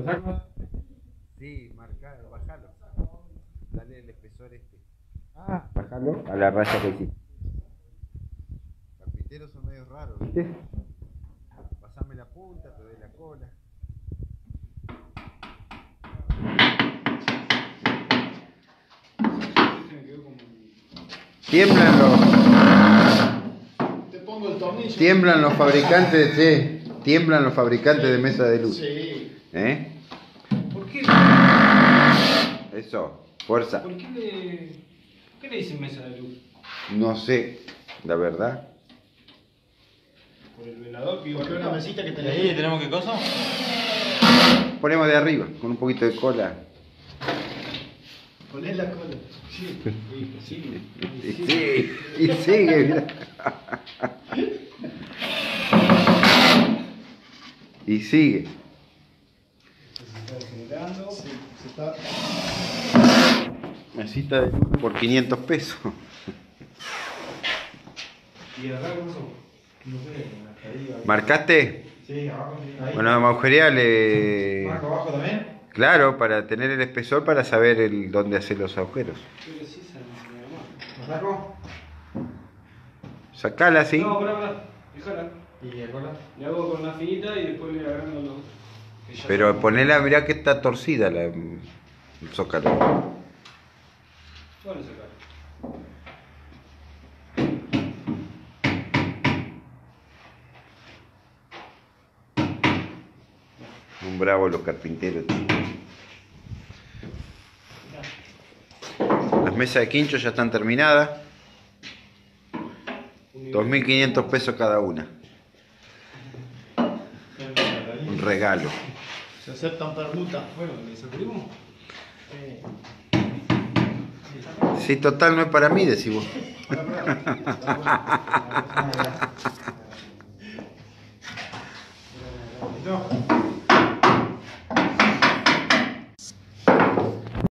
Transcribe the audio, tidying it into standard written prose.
¿Lo saco? Sí, marcalo, bajalo. Dale el espesor este. Bajalo a la raya que hiciste. Carpinteros son medio raros, ¿viste? Pasame la punta, te doy la cola. Tiemblan Te pongo el tornillo. tiemblan los fabricantes, tiemblan los fabricantes de mesa de luz. Sí. ¿Eh? ¿Por qué? Eso, fuerza. ¿Por qué le dicen mesa de luz? No sé, la verdad. Por el velador que iba Porque una acá. mesita que ¿Y te ahí tenemos qué cosa? Ponemos de arriba, con un poquito de cola. Ponés la cola. Sí, sí. Y sigue, y sigue, mirá. Y sigue. Se está degenerando. Sí, se está. Mesita de luz por 500 pesos. ¿Y acá qué pasó? No sé, hasta ahí. ¿Marcaste? Sí, abajo. Ahí. Bueno, agujereale. ¿Marco abajo también? Claro, para tener el espesor para saber dónde hacer los agujeros. Pero sí se me armó. ¿Lo saco? Sacala así. No, pará. Déjala. ¿Y el cola? Le hago con una finita y después le agrando los. Que ya Pero son- ponela, mirá que está torcida el zócalo. Bueno, sacar. Un bravo los carpinteros. Las mesas de quincho ya están terminadas. 2.500 pesos cada una. Un regalo. Se aceptan permutas. Bueno, ¿le sacudimos? Si total no es para mí, decís vos. No.